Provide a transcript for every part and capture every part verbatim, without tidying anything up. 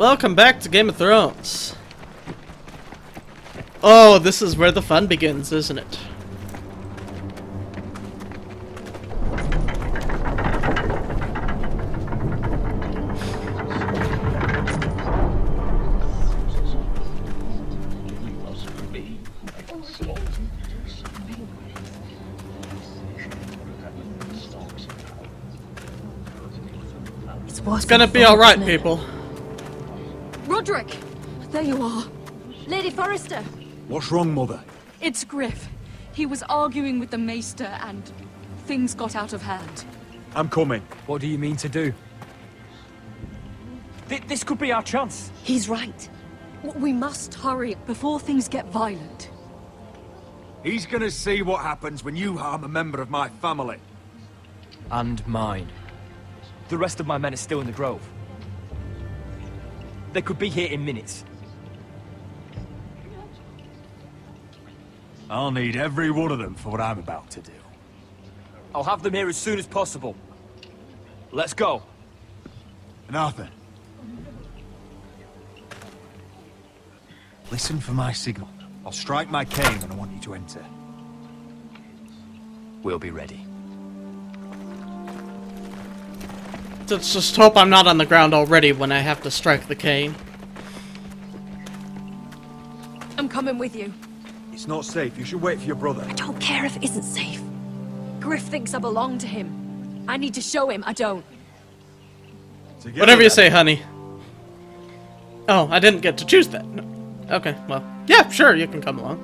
Welcome back to Game of Thrones. Oh, this is where the fun begins, isn't it? It's gonna be alright, people. Rodrik! There you are. Lady Forrester. What's wrong, Mother? It's Griff. He was arguing with the Maester and things got out of hand. I'm coming. What do you mean to do? Th this could be our chance. He's right. We must hurry before things get violent. He's gonna see what happens when you harm a member of my family. And mine. The rest of my men are still in the grove. They could be here in minutes. I'll need every one of them for what I'm about to do. I'll have them here as soon as possible. Let's go. And Arthur, listen for my signal. I'll strike my cane when I want you to enter. We'll be ready. Let's just hope I'm not on the ground already when I have to strike the cane. I'm coming with you. It's not safe. You should wait for your brother. I don't care if it isn't safe. Griff thinks I belong to him. I need to show him I don't. Together, Whatever you then. say, honey. Oh, I didn't get to choose that. No. Okay, well, yeah, sure, you can come along.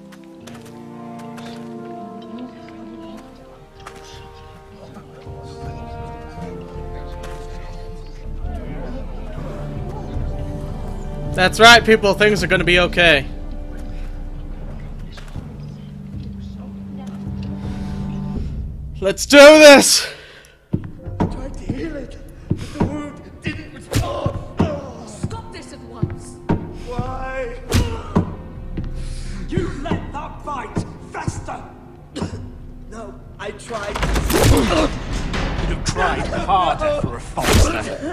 That's right, people. Things are going to be okay. Let's do this! Tried to heal it, but the wound didn't respond. Stop this at once. Why? You let that fight fester! No, I tried. You tried harder for a Forrester.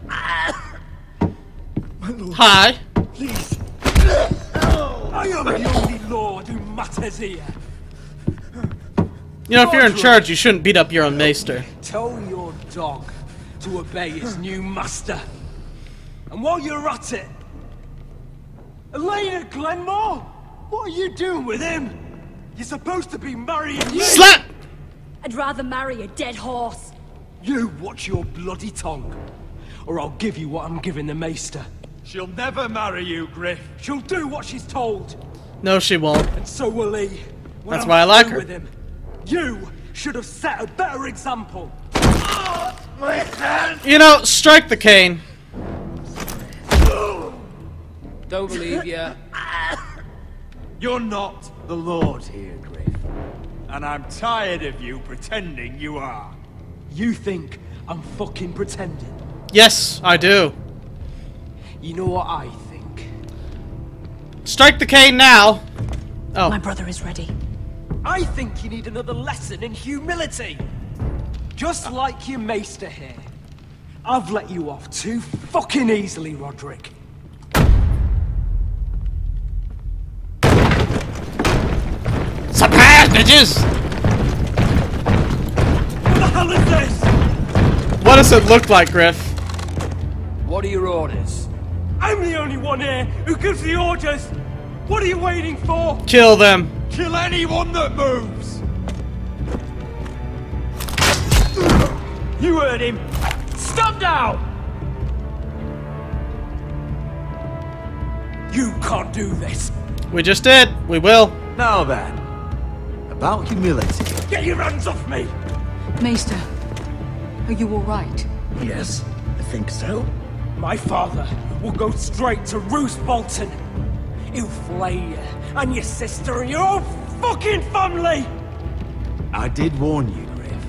Hi. Please. I am the only lord who matters here. You know, if you're in charge, you shouldn't beat up your own maester. Tell your dog to obey his new master. And while you're at it, Elena Glenmore, what are you doing with him? You're supposed to be marrying me. Slap! I'd rather marry a dead horse. You watch your bloody tongue, or I'll give you what I'm giving the Maester. She'll never marry you, Griff. She'll do what she's told, No, she won't. and so will he. When That's I'm why I like through her. with him, you should have set a better example. My hand! You know, strike the cane. Don't believe ya. You're not the Lord here, Griff. And I'm tired of you pretending you are. You think I'm fucking pretending? Yes, I do. You know what I think? Strike the cane now. Oh. My brother is ready. I think you need another lesson in humility. Just like your Maester here. I've let you off too fucking easily, Rodrik. Surprise, bitches! What the hell is this? What does it look like, Griff? What are your orders? I'm the only one here who gives the orders. What are you waiting for? Kill them. Kill anyone that moves! You heard him. Stop now! You can't do this. We just did. We will. Now then, about humility. Get your hands off me! Maester, are you all right? Yes, I think so. My father will go straight to Roose Bolton. He'll flay you and your sister and your whole fucking family! I did warn you, Griff.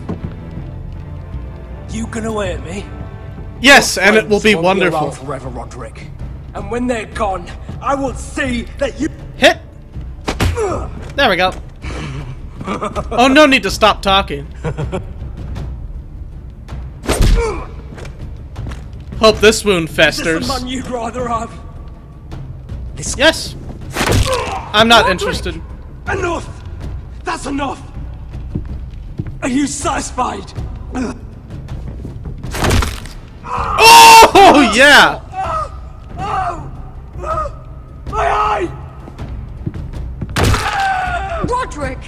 You gonna hurt me? Yes, and it will be Won't wonderful. around forever, Rodrik. And when they're gone, I will see that you... Hit. There we go. Oh, no need to stop talking. Hope this wound Is festers. this the man you'd rather have? This Yes. I'm not Roderick! interested. Enough! That's enough! Are you satisfied? Oh yeah. My eye! Roderick!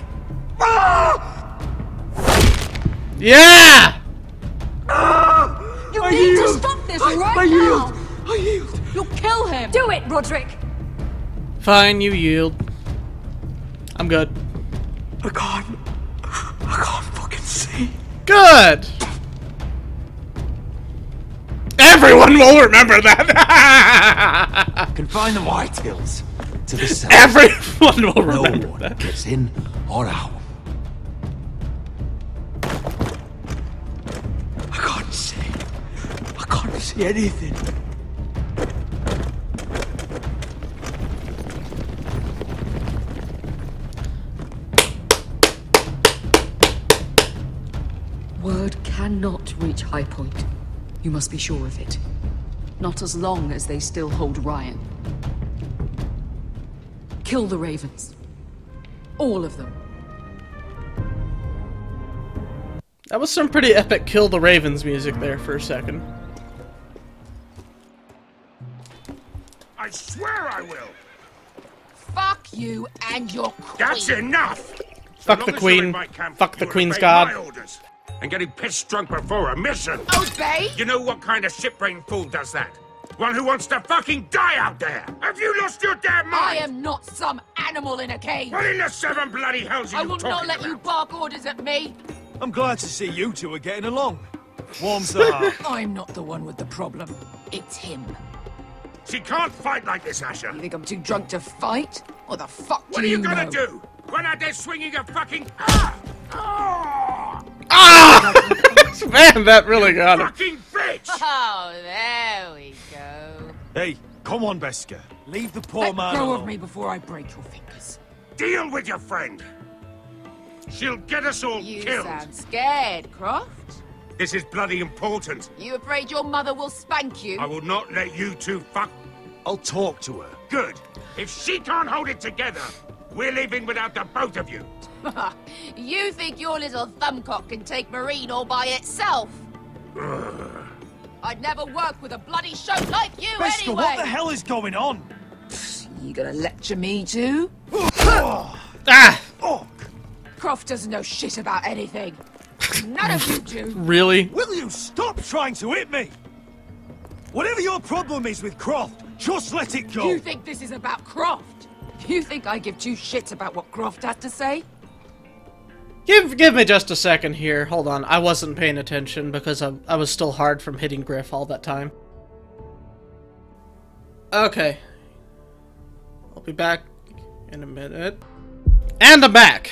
Yeah. You I need to yield. stop this I, right I now! yield! I yield! You'll kill him! Do it, Roderick! Fine, you yield. I'm good. I can't. I can't fucking see. Good. Everyone will remember that. Confine the Whitehills to the cell. Everyone will No remember one that. gets in or out. I can't see. I can't see anything. Word cannot reach High Point. You must be sure of it. Not as long as they still hold Ryan. Kill the Ravens. All of them. That was some pretty epic Kill the Ravens music there for a second. I swear I will! Fuck you and your queen. That's enough! Fuck So the long as you're queen. in my camp, Fuck the you queen's obey god. my orders. And getting pissed drunk before a mission. Obey? You know what kind of shit-brained fool does that? One who wants to fucking die out there! Have you lost your damn I mind? am not some animal in a cage. What in the seven bloody hells are I you will talking not let about? you bark orders at me. I'm glad to see you two are getting along. Warms the heart. I'm not the one with the problem. It's him. She can't fight like this, Asher. You think I'm too drunk to fight? What the fuck What do are you you gonna know? do? Run out there swinging a fucking... Ah! Ah! Ah! Man, that really got him. Fucking bitch! Oh, there we go. Hey, come on, Beskar. Leave the poor Let man go alone. of me before I break your fingers. Deal with your friend. She'll get us all You killed. sound scared, Croft. This is bloody important. You afraid your mother will spank you? I will not let you two fuck. I'll talk to her. Good. If she can't hold it together, we're leaving without the both of you. You think your little thumbcock can take Marine all by itself? I'd never work with a bloody show like you Beskar, anyway! what the hell is going on? You gonna lecture me too? Ah! Oh, Croft doesn't know shit about anything. None of you do. Really? will you stop trying to hit me? Whatever your problem is with Croft, just let it go. You think this is about Croft? You think I give two shits about what Croft has to say? Give give me just a second here. Hold on. I wasn't paying attention because I, I was still hard from hitting Griff all that time. Okay. I'll be back in a minute. And I'm back!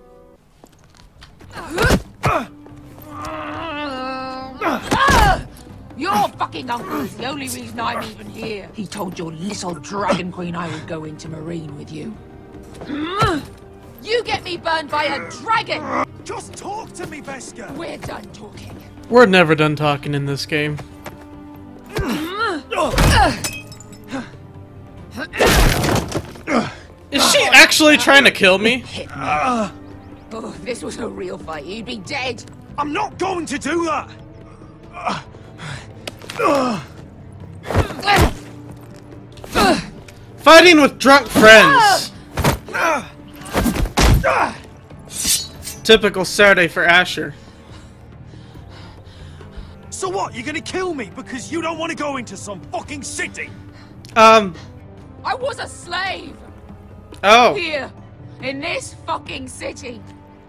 Your fucking uncle is the only reason I'm even here. He told your little dragon queen I would go into Marine with you. You get me burned by a dragon! Just talk to me, Beskar. We're done talking. We're never done talking in this game. Is she actually trying to kill me? Hit me. Oh, if this was a real fight, you'd be dead. I'm not going to do that. Fighting with drunk friends. Typical Saturday for Asher. So what? You're gonna kill me because you don't want to go into some fucking city? Um, I was a slave. oh. Here. In this fucking city.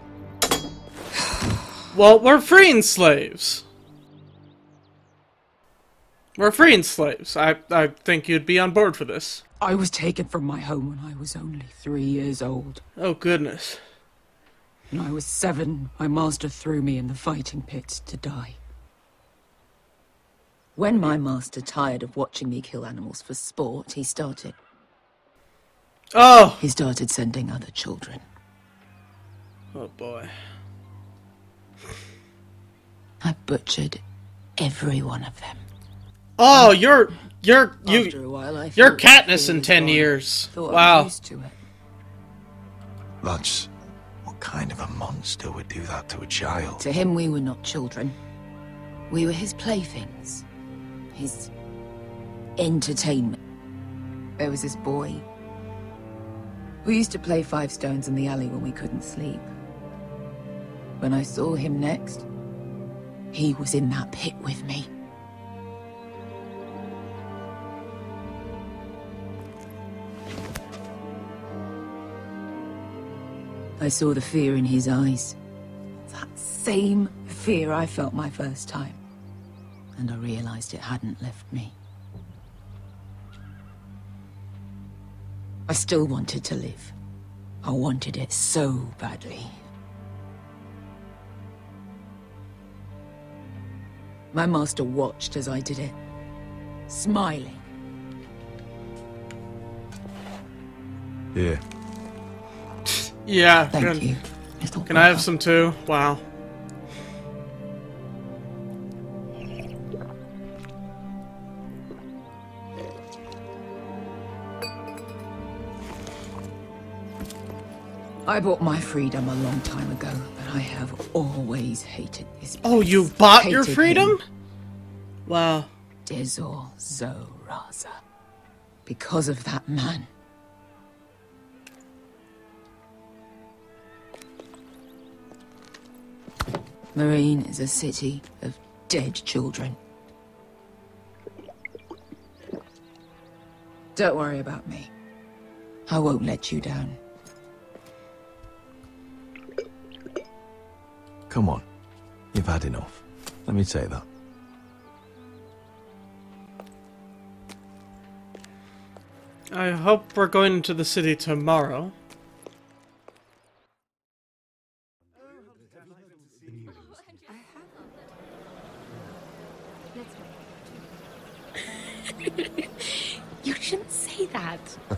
Well, we're freeing slaves. We're freeing slaves. I, I think you'd be on board for this. I was taken from my home when I was only three years old. Oh, goodness. When I was seven, my master threw me in the fighting pits to die. When my master tired of watching me kill animals for sport, he started. Oh! He started sending other children. Oh, boy. I butchered every one of them. Oh, you're you're you After a while, I you're thought Katniss fear in was ten gone. years. Thought I was Wow. used to it. Lads, what kind of a monster would do that to a child? To him, we were not children. We were his playthings. His entertainment. There was this boy. We used to play Five Stones in the alley when we couldn't sleep. When I saw him next, he was in that pit with me. I saw the fear in his eyes. That same fear I felt my first time. And I realized it hadn't left me. I still wanted to live. I wanted it so badly. My master watched as I did it, smiling. Here. Yeah. Thank Can, you, little can I have brother. some too? Wow. I bought my freedom a long time ago, but I have always hated this place. Oh, you bought your Hated freedom? him. Wow. Dizor Zoraza. Because of that man. Marine is a city of dead children. Don't worry about me. I won't let you down. Come on. You've had enough. Let me say that. I hope we're going to the city tomorrow. You shouldn't say that.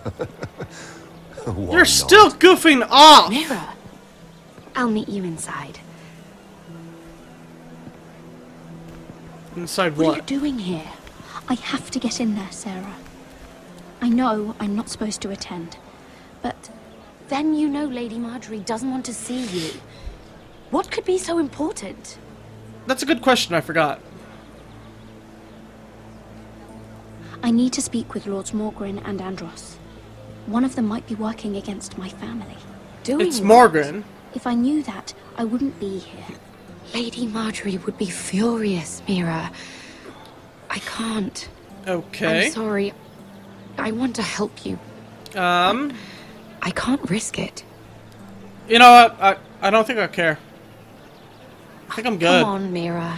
Why You're not? still goofing off! Mira, I'll meet you inside. Inside What, what? are you doing here? I have to get in there, Sarah. I know I'm not supposed to attend, but then you know Lady Marjorie doesn't want to see you. What could be so important? That's a good question, I forgot. I need to speak with Lords Morgren and Andros. One of them might be working against my family. Doing It's what? Morgan. If I knew that, I wouldn't be here. Lady Marjorie would be furious, Mira. I can't. Okay. I'm sorry. I want to help you. Um, I can't risk it. you know what? I, I don't think I care. I think I'm good. Come on, Mira.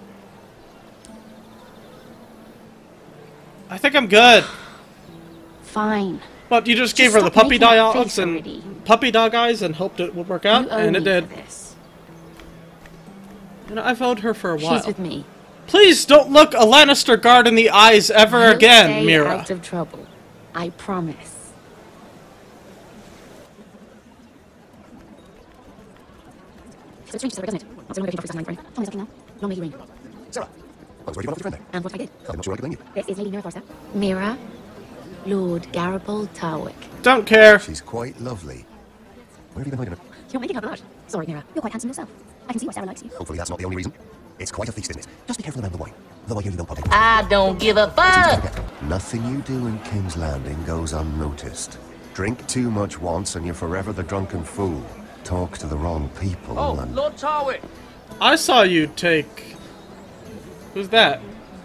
I think I'm good. Fine. But you just Just gave her the stop puppy making that dogs face and already. puppy dog eyes and hoped it would work out, You owe and it me did. for this. You know, I've owed her for a while. She's with me. Please don't look a Lannister guard in the eyes ever You'll again, stay Mira. out of trouble. I promise. So it's strange, doesn't it? Not so long ago, came off Tell me something now. Long may you reign. Sarah, I was worried about your friend there. And what I did? I'm not sure I can blame you. This is Lady Mira Forster. Mira, Lord Garibald Tarwick. Don't care. She's quite lovely. Where have you been hiding her? You're making her blush. Sorry, Mira. You're quite handsome yourself. I can see why Sarah likes you. Hopefully that's not the only reason. It's quite a feast, isn't it? Just be careful around the wine. Though I hear you don't pop it. I don't give a fuck. Nothing you do in King's Landing goes unnoticed. Drink too much once and you're forever the drunken fool. Talk to the wrong people Oh, and... Lord Tarwick. I saw you take... Who's that?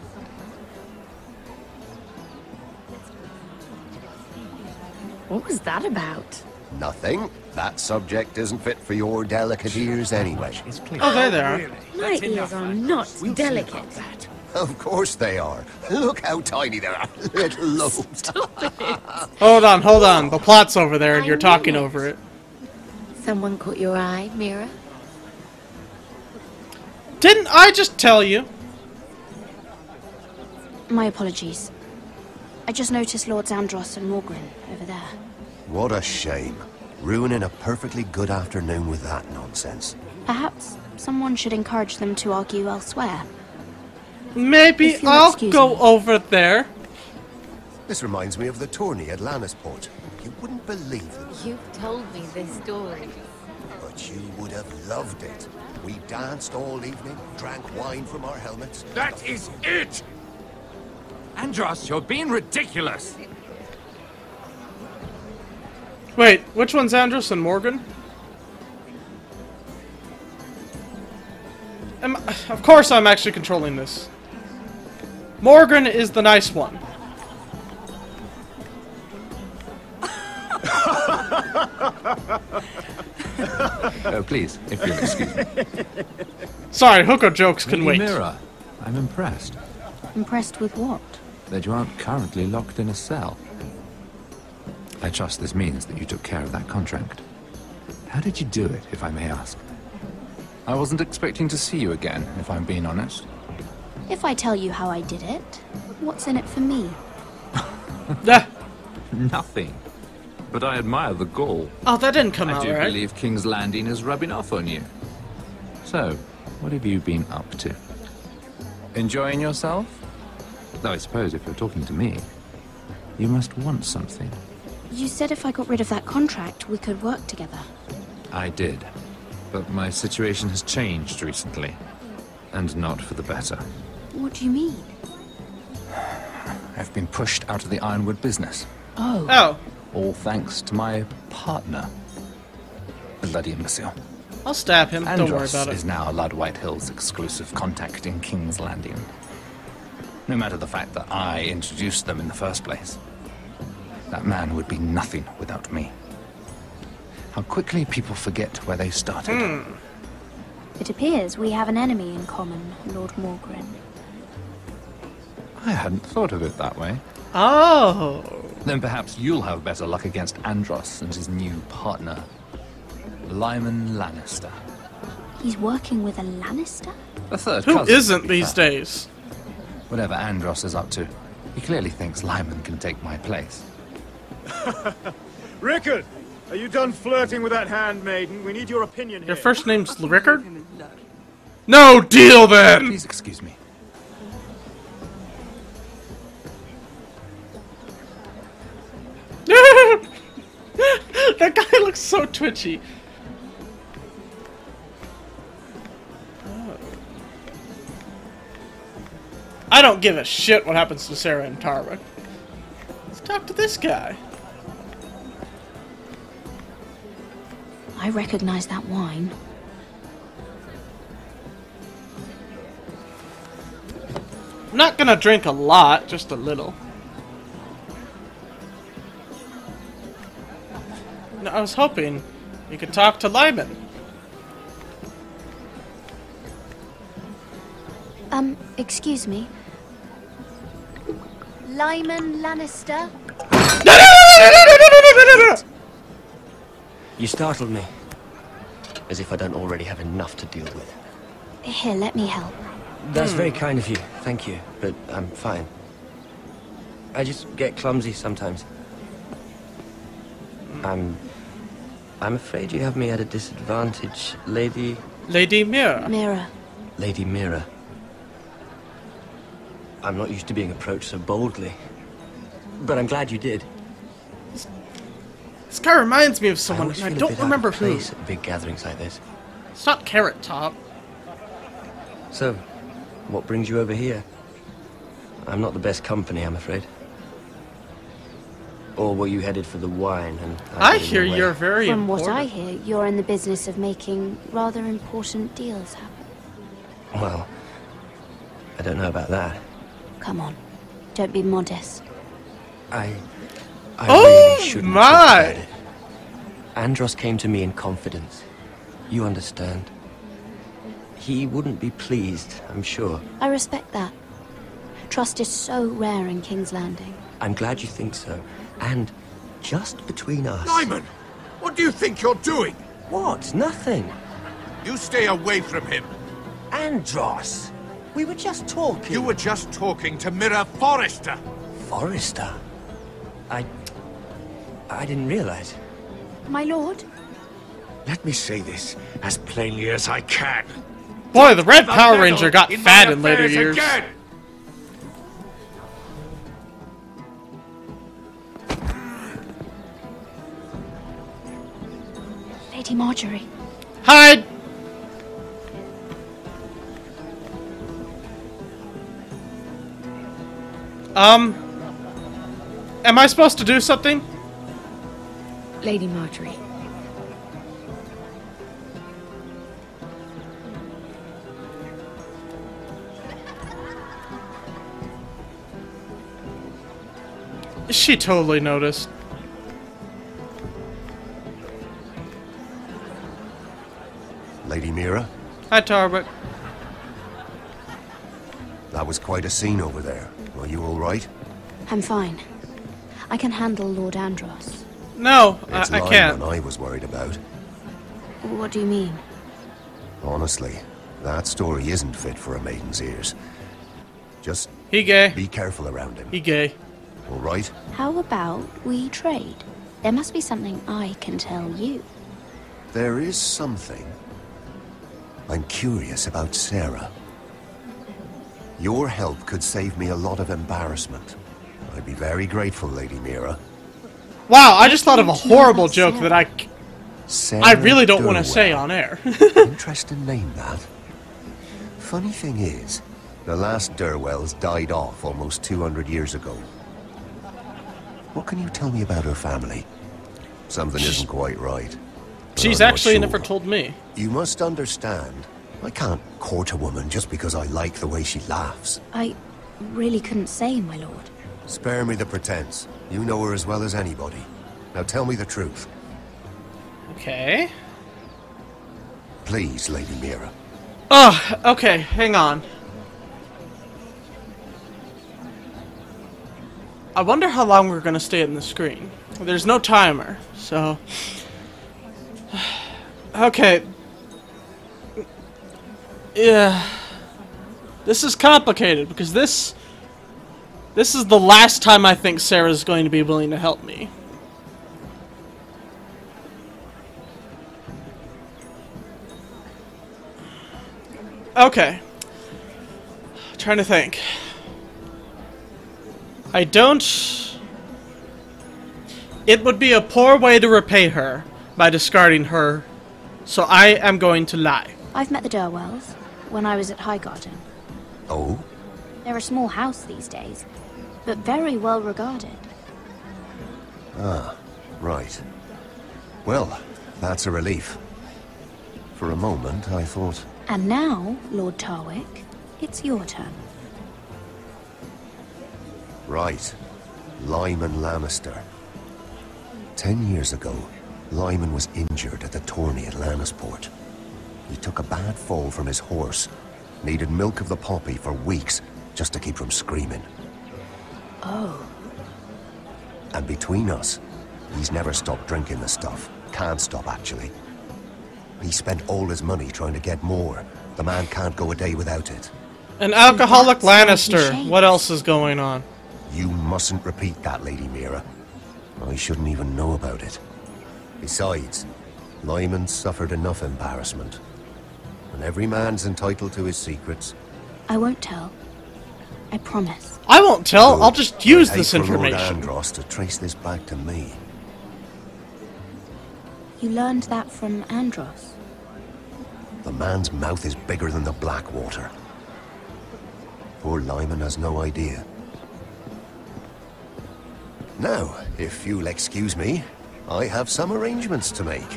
What was that about? Nothing. That subject isn't fit for your delicate ears anyway. Oh, there they are. My ears are not delicate. Of course they are. Look how tiny they are. Little lobes. Hold on, hold on. The plot's over there and I you're knew talking it. over it. Someone caught your eye, Mira? Didn't I just tell you? My apologies. I just noticed Lords Andros and Morgren over there. What a shame. Ruining a perfectly good afternoon with that nonsense. Perhaps someone should encourage them to argue elsewhere. Maybe If you'll I'll excuse go me. over there. This reminds me of the tourney at Lannisport. You wouldn't believe them, You've told me this story. but you would have loved it. We danced all evening, drank wine from our helmets. That is it! Andros, you're being ridiculous. Wait, which one's Andros and Morgan? Am, of course I'm actually controlling this. Morgan is the nice one. Oh, please, if you'll excuse me. Sorry, hooker jokes can Lady wait. Mira, I'm impressed Impressed with what? that you aren't currently locked in a cell. I trust this means that you took care of that contract. How did you do it, if I may ask? I wasn't expecting to see you again, if I'm being honest. If I tell you how I did it, what's in it for me? Yeah. Nothing. But I admire the gall. Oh, that didn't come I out do right. believe King's Landing is rubbing off on you. So, what have you been up to? Enjoying yourself? Though I suppose if you're talking to me, you must want something. You said if I got rid of that contract, we could work together. I did. But my situation has changed recently. And not for the better. What do you mean? I've been pushed out of the Ironwood business. Oh. Oh. All thanks to my partner. Bloody imbecile. I'll stab him. Don't worry Andros about it. is now Lud Whitehill's exclusive contact in King's Landing. No matter the fact that I introduced them in the first place. That man would be nothing without me. How quickly people forget where they started. Hmm. It appears we have an enemy in common, Lord Morgren. I hadn't thought of it that way. Oh. Then perhaps you'll have better luck against Andros and his new partner, Lyman Lannister. He's working with a Lannister? A third Who cousin, isn't to be these fair. days? Whatever Andros is up to, he clearly thinks Lyman can take my place. Rickard, are you done flirting with that handmaiden? We need your opinion Your here. first name's Rickard? No deal then! Please excuse me. That guy looks so twitchy. Oh. I don't give a shit what happens to Sarah and Tarwick. Let's talk to this guy. I recognize that wine. I'm not gonna drink a lot, just a little. No, I was hoping you could talk to Lyman. Um, excuse me. Lyman Lannister? You startled me. As if I don't already have enough to deal with. Here, let me help. That's Hmm. very kind of you, thank you, but I'm fine. I just get clumsy sometimes. I'm... I'm afraid you have me at a disadvantage, Lady... Lady Mira. Mira. Lady Mira. I'm not used to being approached so boldly. But I'm glad you did. This guy reminds me of I someone, always and I feel a don't bit out remember of who. place at big gatherings like this. It's not Carrot Top. So, what brings you over here? I'm not the best company, I'm afraid. Or were you headed for the wine and... I got in hear your way? you're very From important. what I hear, you're in the business of making rather important deals happen. Well, I don't know about that. Come on, don't be modest. I... I Oh, really shouldn't my! talk about it. Andros came to me in confidence. You understand. He wouldn't be pleased, I'm sure. I respect that. Trust is so rare in King's Landing. I'm glad you think so. And just between us... Lyman! What do you think you're doing? What? Nothing. You stay away from him. Andros! We were just talking. You were just talking to Mira Forrester. Forrester? I... I didn't realize. My lord? Let me say this as plainly as I can. Boy, the Red Never Power meddle Ranger got in my fat in later affairs years. again. Lady Marjorie. Hide! Um... Am I supposed to do something? Lady Marjorie. She totally noticed. Lady Mira? Hi, Tarwick. That was quite a scene over there. Are you all right? I'm fine. I can handle Lord Andros. No, It's I, I Lyman can't. I was worried about. What do you mean? Honestly, that story isn't fit for a maiden's ears. Just He gay. be careful around him. He gay. All right? How about we trade? There must be something I can tell you. There is something. I'm curious about Sarah. Your help could save me a lot of embarrassment. I'd be very grateful, Lady Mira. Wow, I just thought of a horrible joke that I... Sarah I really don't want to Durwell. say on air. Interesting name, that. Funny thing is, the last Durwells died off almost two hundred years ago. What can you tell me about her family? Something isn't quite right. but She's I'm not actually sure. never told me. You must understand, I can't court a woman just because I like the way she laughs. I really couldn't say, my lord. Spare me the pretense. You know her as well as anybody. Now tell me the truth. Okay. Please, Lady Mira. Oh, okay, hang on. I wonder how long we're gonna stay in the screen. There's no timer, so... Okay. Yeah. This is complicated, because this... This is the last time I think Sarah's going to be willing to help me. Okay. Trying to think. I don't... It would be a poor way to repay her by discarding her, so I am going to lie. I've met the Durwells when I was at Highgarden. Oh? They're a small house these days, but very well regarded. Ah, right. Well, that's a relief. For a moment, I thought... And now, Lord Tarwick, it's your turn. Right. Lyman Lannister. Ten years ago, Lyman was injured at the tourney at Lannisport. He took a bad fall from his horse. Needed milk of the poppy for weeks just to keep from screaming. Oh. And between us, he's never stopped drinking the stuff. Can't stop, actually. He spent all his money trying to get more. The man can't go a day without it. An alcoholic Lannister. What else is going on? You mustn't repeat that, Lady Mira. I shouldn't even know about it. Besides, Lyman suffered enough embarrassment. And every man's entitled to his secrets. I won't tell. I promise. I won't tell. Good. I'll just use I'd this hate for Lord information. Andros to trace this back to me. You learned that from Andros? The man's mouth is bigger than the Blackwater. Poor Lyman has no idea. Now, if you'll excuse me, I have some arrangements to make.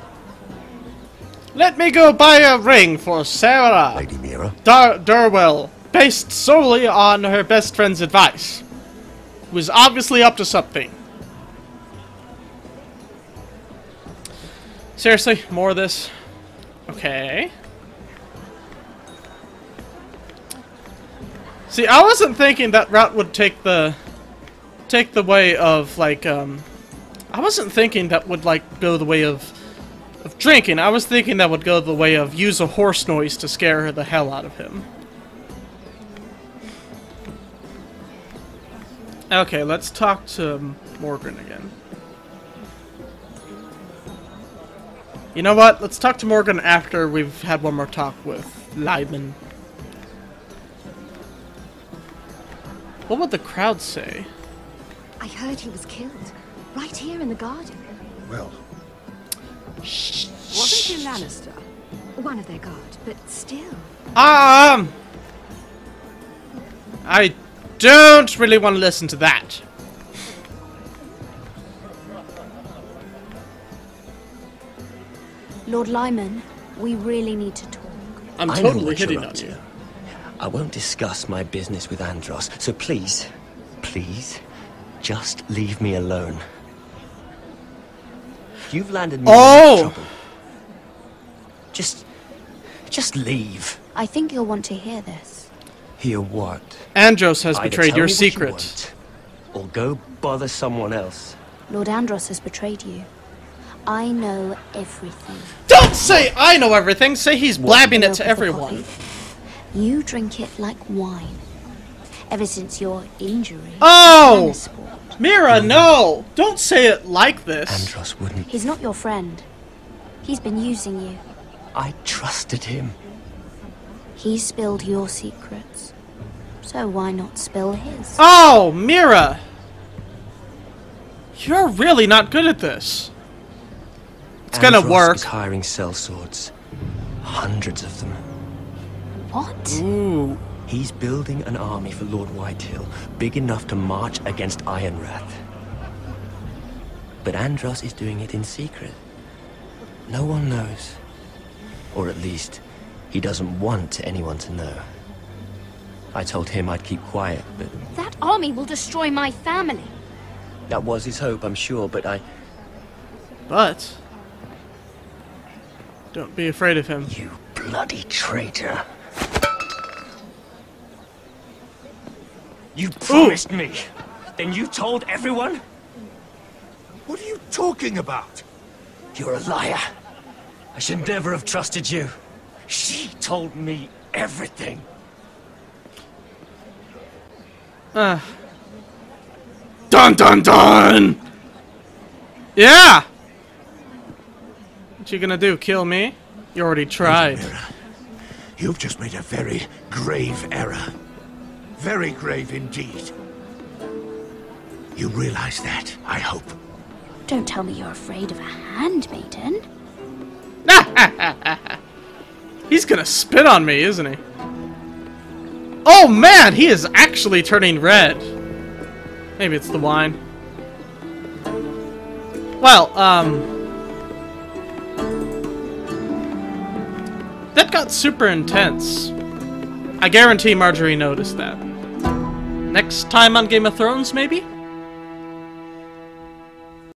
Let me go buy a ring for Sarah. Lady Mira. Dar Durwell, based solely on her best friend's advice. Who was obviously up to something. Seriously, more of this? Okay. See, I wasn't thinking that route would take the take the way of like um I wasn't thinking that would like go the way of of drinking. I was thinking that would go the way of use a horse noise to scare the hell out of him. Okay, let's talk to Morgan again. You know what? Let's talk to Morgan after we've had one more talk with Lyman. What would the crowd say? I heard he was killed. Right here in the garden. Well, Wasn't he Lannister? One of their guard, but still. Um, I don't really want to listen to that. Lord Lyman, we really need to talk. I'm I know totally what you're hitting up on to. you. I won't discuss my business with Andros, so please, please, just leave me alone. You've landed me Oh! in trouble. Just, just leave. I think you'll want to hear this. Hear what? Andros has Either betrayed tell your me what you secret. want, or go bother someone else. Lord Andros has betrayed you. I know everything. Don't say I know everything. Say he's blabbing it to everyone. You drink it like wine. Ever since your injury. Oh! Mira, no! Don't say it like this. Andros wouldn't. He's not your friend. He's been using you. I trusted him. He spilled your secrets. So why not spill his? Oh, Mira! You're really not good at this. It's gonna Andros work. is hiring sellswords. Hundreds of them. What? Ooh. He's building an army for Lord Whitehill, big enough to march against Ironrath. But Andros is doing it in secret. No one knows. Or at least, he doesn't want anyone to know. I told him I'd keep quiet, but... That army will destroy my family. That was his hope, I'm sure, but I... But... don't be afraid of him. You bloody traitor. You promised Ooh. me. Then you told everyone? What are you talking about? You're a liar. I should never have trusted you. She told me everything. Uh. Dun dun dun! Yeah! What you gonna do, kill me? You already tried. Lady Mira, you've just made a very grave error. Very grave indeed. You realize that, I hope. Don't tell me you're afraid of a handmaiden. He's gonna spit on me, isn't he? Oh man, he is actually turning red. Maybe it's the wine. Well, um... that got super intense. I guarantee Marjorie noticed that. Next time on Game of Thrones, maybe?